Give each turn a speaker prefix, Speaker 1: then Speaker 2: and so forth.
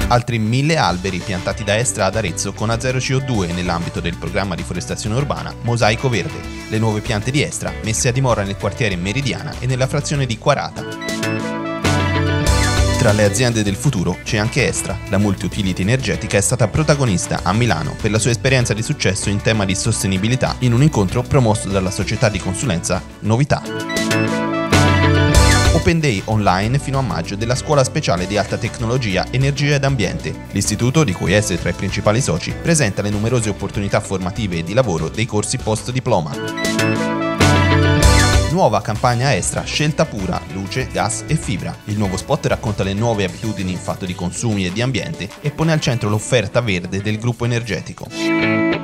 Speaker 1: Altri 1000 alberi piantati da Estra ad Arezzo con A0 CO2 nell'ambito del programma di forestazione urbana Mosaico Verde. Le nuove piante di Estra messe a dimora nel quartiere Meridiana e nella frazione di Quarata. Tra le aziende del futuro c'è anche Estra. La multi-utility energetica è stata protagonista a Milano per la sua esperienza di successo in tema di sostenibilità in un incontro promosso dalla società di consulenza Novità. Open Day online fino a maggio della Scuola Speciale di Alta Tecnologia, Energia ed Ambiente. L'istituto, di cui è tra i principali soci, presenta le numerose opportunità formative e di lavoro dei corsi post-diploma. Nuova campagna Estra, scelta pura, luce, gas e fibra. Il nuovo spot racconta le nuove abitudini in fatto di consumi e di ambiente e pone al centro l'offerta verde del gruppo energetico.